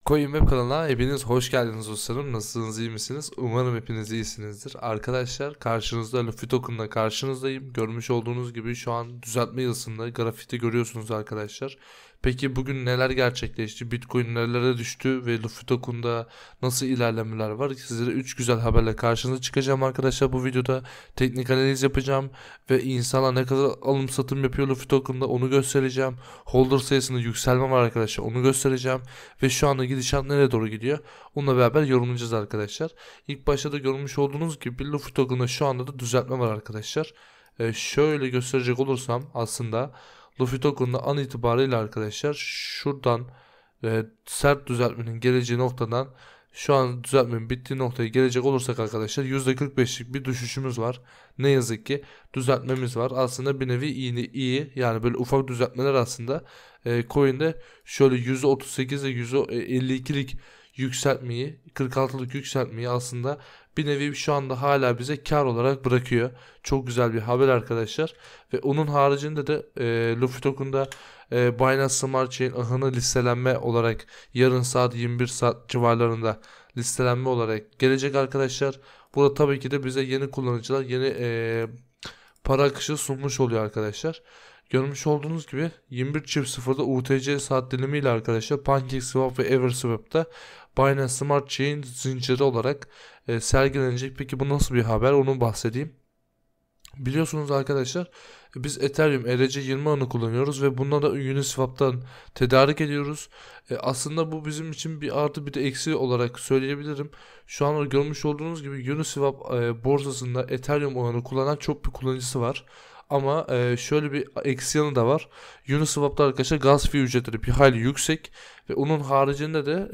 Coin Web kanalına hepiniz hoş geldiniz dostlarım. Nasılsınız, iyi misiniz? Umarım hepiniz iyisinizdir. Arkadaşlar karşınızda Luffy Token'la karşınızdayım. Görmüş olduğunuz gibi şu an düzeltme yazısında grafikte görüyorsunuz arkadaşlar. Peki bugün neler gerçekleşti? Bitcoin nerelere düştü ve Luffy Token'da nasıl ilerlemeler var? Sizlere 3 güzel haberle karşınıza çıkacağım arkadaşlar. Bu videoda teknik analiz yapacağım ve insanlar ne kadar alım satım yapıyor Luffy Token'da onu göstereceğim. Holder sayısında yükselme var arkadaşlar, onu göstereceğim. Ve şu anda gidişat nereye doğru gidiyor? Onunla beraber yorumlayacağız arkadaşlar. İlk başta da görmüş olduğunuz gibi Luffy Token'da şu anda da düzeltme var arkadaşlar. Şöyle gösterecek olursam aslında Luffy Token'da an itibariyle arkadaşlar şuradan sert düzeltmenin geleceği noktadan şu an düzeltmenin bittiği noktaya gelecek olursak arkadaşlar %45'lik bir düşüşümüz var. Ne yazık ki düzeltmemiz var. Aslında bir nevi iyi yani böyle ufak düzeltmeler aslında coin'de şöyle %38 ile %52'lik yükseltmeyi, 46'lık yükseltmeyi aslında bir nevi şu anda hala bize kar olarak bırakıyor. Çok güzel bir haber arkadaşlar. Ve onun haricinde de Luffy Token'da Binance Smart Chain ahını listelenme olarak yarın saat 21 saat civarlarında listelenme olarak gelecek arkadaşlar. Burada tabii ki de bize yeni kullanıcılar, yeni para akışı sunmuş oluyor arkadaşlar. Görmüş olduğunuz gibi 21.00'da UTC saat dilimiyle arkadaşlar PancakeSwap ve Everswap'ta Binance Smart Chain zinciri olarak sergilenecek. Peki bu nasıl bir haber, onu bahsedeyim. Biliyorsunuz arkadaşlar biz Ethereum ERC20 ağını kullanıyoruz ve bununla da Uniswap'tan tedarik ediyoruz. Aslında bu bizim için bir artı bir de eksi olarak söyleyebilirim. Şu an görmüş olduğunuz gibi Uniswap borsasında Ethereum ağını kullanan çok bir kullanıcısı var. Ama şöyle bir eksi yanı da var. Uniswap'ta arkadaşlar gas fee ücretleri bir hayli yüksek ve onun haricinde de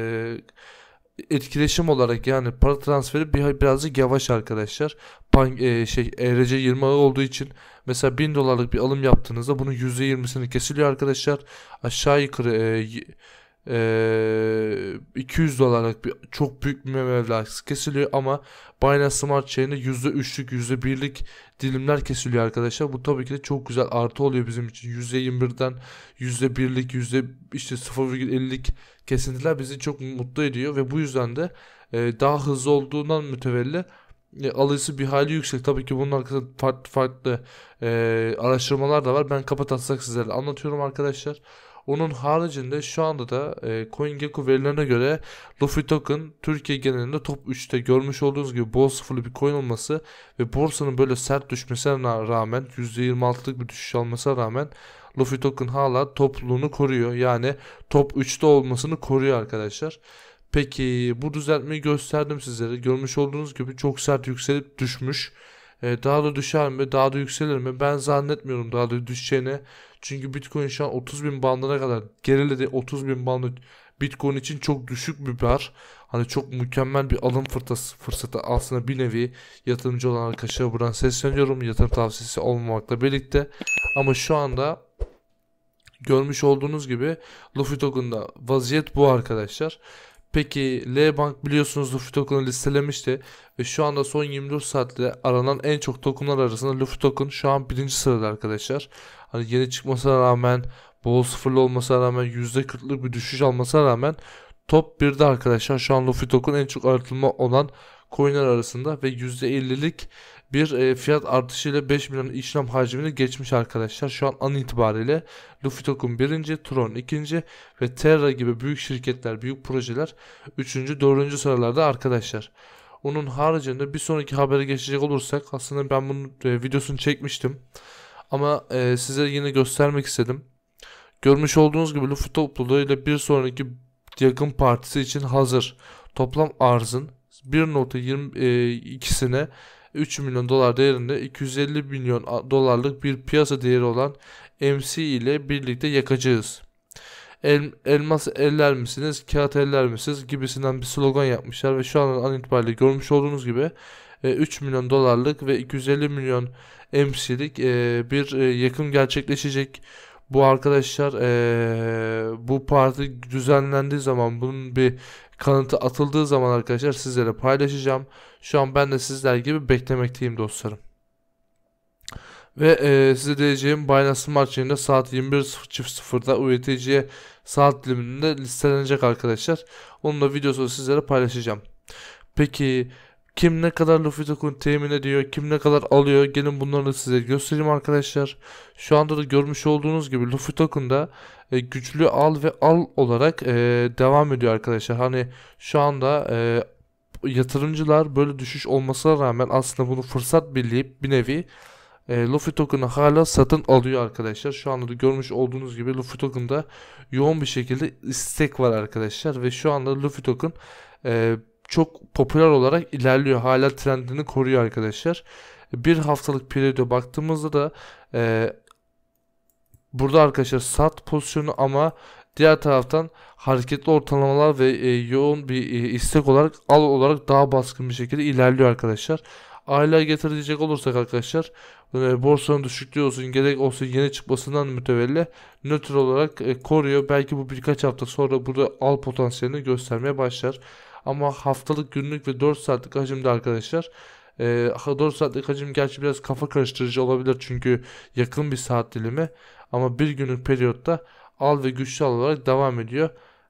etkileşim olarak yani para transferi birazcık yavaş arkadaşlar. ERC20 ağı olduğu için mesela 1000 dolarlık bir alım yaptığınızda bunun %20'sini kesiliyor arkadaşlar. Aşağı yukarı 200 dolarlık bir çok büyük bir meblağ kesiliyor ama Binance Smart Chain'de %3'lük %1'lik dilimler kesiliyor arkadaşlar. Bu tabii ki de çok güzel artı oluyor bizim için. %21'den %1'lik işte 0,50'lik kesintiler bizi çok mutlu ediyor ve bu yüzden de daha hızlı olduğundan mütevelli alıcısı bir hayli yüksek. Tabii ki bunun arkasında farklı araştırmalar da var. Ben kapatırsak sizlere anlatıyorum arkadaşlar. Onun haricinde şu anda da CoinGecko verilerine göre Luffy Token Türkiye genelinde top 3'te görmüş olduğunuz gibi bol sıfırlı bir coin olması ve borsanın böyle sert düşmesine rağmen %26'lık bir düşüş almasına rağmen Luffy Token hala topluğunu koruyor. Yani top 3'te olmasını koruyor arkadaşlar. Peki bu düzeltmeyi gösterdim sizlere. Görmüş olduğunuz gibi çok sert yükselip düşmüş. Daha da düşer mi? Daha da yükselir mi? Ben zannetmiyorum daha da düşeceğini. Çünkü Bitcoin şu an 30 bin bandına kadar geriledi. 30 bin bandı Bitcoin için çok düşük bir bar. Hani çok mükemmel bir alım fırsatı aslında bir nevi yatırımcı olan arkadaşlara buradan sesleniyorum. Yatırım tavsiyesi olmamakla birlikte. Ama şu anda görmüş olduğunuz gibi Luffy Token'da vaziyet bu arkadaşlar. Peki L-Bank biliyorsunuz Luffy Token'ı listelemişti ve şu anda son 24 saatte aranan en çok tokenlar arasında Luffy Token şu an birinci sırada arkadaşlar. Hani yeni çıkmasına rağmen bol sıfırlı olmasına rağmen %40'lık bir düşüş almasına rağmen top 1'de arkadaşlar şu an Luffy Token en çok aratılma olan coinler arasında ve %50'lik bir fiyat artışıyla 5 milyon işlem hacmini geçmiş arkadaşlar. Şu an itibariyle Luffy Token birinci, Tron ikinci ve Terra gibi büyük şirketler, büyük projeler üçüncü, dördüncü sıralarda arkadaşlar. Onun haricinde bir sonraki habere geçecek olursak aslında ben bunun videosunu çekmiştim. Ama size yine göstermek istedim. Görmüş olduğunuz gibi Luffy topluluğu ile bir sonraki yakın partisi için hazır. Toplam arzın 1.22'sine 3 milyon dolar değerinde 250 milyon dolarlık bir piyasa değeri olan MC ile birlikte yakacağız. Elmas eller misiniz, kağıt eller misiniz gibisinden bir slogan yapmışlar ve şu an itibariyle görmüş olduğunuz gibi 3 milyon dolarlık ve 250 milyon MC'lik bir yakım gerçekleşecek. Bu arkadaşlar bu parti düzenlendiği zaman bunun bir kanıtı atıldığı zaman arkadaşlar sizlere paylaşacağım. Şu an ben de sizler gibi beklemekteyim dostlarım. Ve size diyeceğim, Binance Smart Chain'de saat 21.00'da UETC saat diliminde listelenecek arkadaşlar. Onun da videosunu sizlere paylaşacağım. Peki kim ne kadar Luffy token temin ediyor, kim ne kadar alıyor, gelin bunları da size göstereyim arkadaşlar. Şu anda da görmüş olduğunuz gibi Luffy token'da güçlü al ve al olarak devam ediyor arkadaşlar. Hani şu anda yatırımcılar böyle düşüş olmasına rağmen aslında bunu fırsat billeyip bir nevi Luffy token'ı hala satın alıyor arkadaşlar. Şu anda da görmüş olduğunuz gibi Luffy token'da yoğun bir şekilde istek var arkadaşlar. Ve şu anda Luffy token çok popüler olarak ilerliyor. Hala trendini koruyor arkadaşlar. Bir haftalık periyoda baktığımızda da burada arkadaşlar sat pozisyonu, ama diğer taraftan hareketli ortalamalar ve yoğun bir istek olarak al olarak daha baskın bir şekilde ilerliyor arkadaşlar. Aylığa getirecek olursak arkadaşlar, borsanın düşüklüğü olsun gerek olsun yeni çıkmasından mütevelli nötr olarak koruyor. Belki bu birkaç hafta sonra burada al potansiyelini göstermeye başlar. Ama haftalık, günlük ve 4 saatlik hacimde arkadaşlar, 4 saatlik hacim gerçi biraz kafa karıştırıcı olabilir çünkü yakın bir saat dilimi, ama bir günlük periyotta al ve güçlü al olarak devam ediyor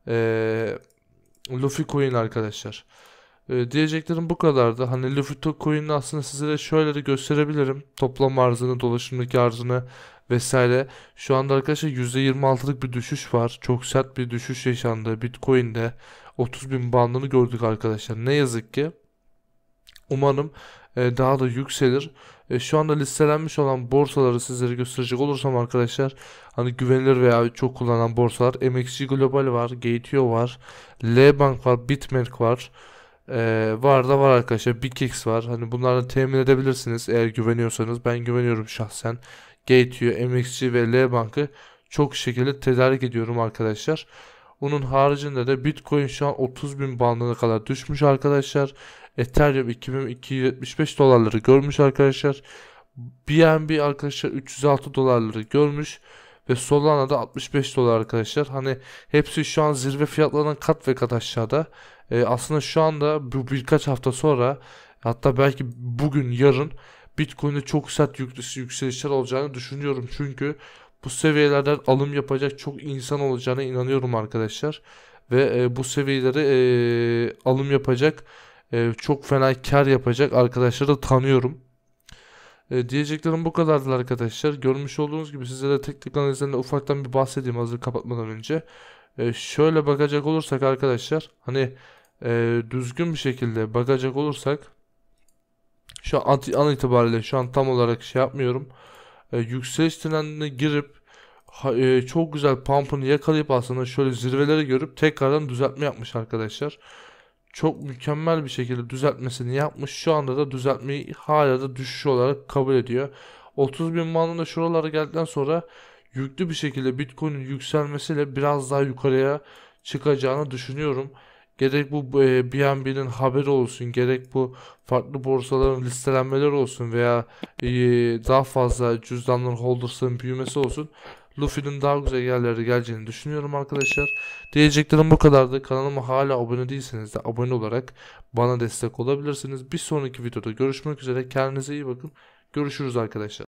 Luffy coin arkadaşlar. Diyeceklerim bu kadardı. Hani Luffy coin'ini aslında sizlere şöyle de gösterebilirim. Toplam arzını, dolaşımdaki arzını vesaire. Şu anda arkadaşlar %26'lık bir düşüş var. Çok sert bir düşüş yaşandı. Bitcoin'de 30.000 bandını gördük arkadaşlar. Ne yazık ki. Umarım daha da yükselir. Şu anda listelenmiş olan borsaları sizlere gösterecek olursam arkadaşlar, hani güvenilir veya çok kullanılan borsalar: MXC Global var, Gate.io var, L-Bank var, Bitmark var. Var da var arkadaşlar. BigX var. Hani bunlarla temin edebilirsiniz eğer güveniyorsanız. Ben güveniyorum şahsen. Gate.io, MXC ve L-Bank'ı çok şekilde tedarik ediyorum arkadaşlar. Onun haricinde de Bitcoin şu an 30.000 bandına kadar düşmüş arkadaşlar. Ethereum 2275 dolarları görmüş arkadaşlar. BNB arkadaşlar 306 dolarları görmüş. Ve Solana da 65 dolar arkadaşlar. Hani hepsi şu an zirve fiyatlarından kat ve kat aşağıda. Aslında şu anda bu birkaç hafta sonra, hatta belki bugün yarın Bitcoin'de çok sert yükselişler olacağını düşünüyorum. Çünkü bu seviyelerden alım yapacak çok insan olacağına inanıyorum arkadaşlar. Ve bu seviyelere alım yapacak, çok fena kar yapacak arkadaşları tanıyorum. Diyeceklerim bu kadardı arkadaşlar. Görmüş olduğunuz gibi sizlere teknik analizlerine ufaktan bir bahsedeyim hazır kapatmadan önce. Şöyle bakacak olursak arkadaşlar, hani düzgün bir şekilde bakacak olursak, şu an itibariyle şu an tam olarak şey yapmıyorum. Yükseliş trendine girip çok güzel pump'ını yakalayıp aslında şöyle zirveleri görüp tekrardan düzeltme yapmış arkadaşlar. Çok mükemmel bir şekilde düzeltmesini yapmış. Şu anda da düzeltmeyi hala da düşüş olarak kabul ediyor. 30.000 bandında şuralara geldikten sonra yüklü bir şekilde Bitcoin'in yükselmesiyle biraz daha yukarıya çıkacağını düşünüyorum. Gerek bu BNB'nin haberi olsun, gerek bu farklı borsaların listelenmeleri olsun veya daha fazla cüzdanların, holders'ların büyümesi olsun, Luffy'nin daha güzel yerlere geleceğini düşünüyorum arkadaşlar. Diyeceklerim bu kadardı. Kanalıma hala abone değilseniz de abone olarak bana destek olabilirsiniz. Bir sonraki videoda görüşmek üzere. Kendinize iyi bakın. Görüşürüz arkadaşlar.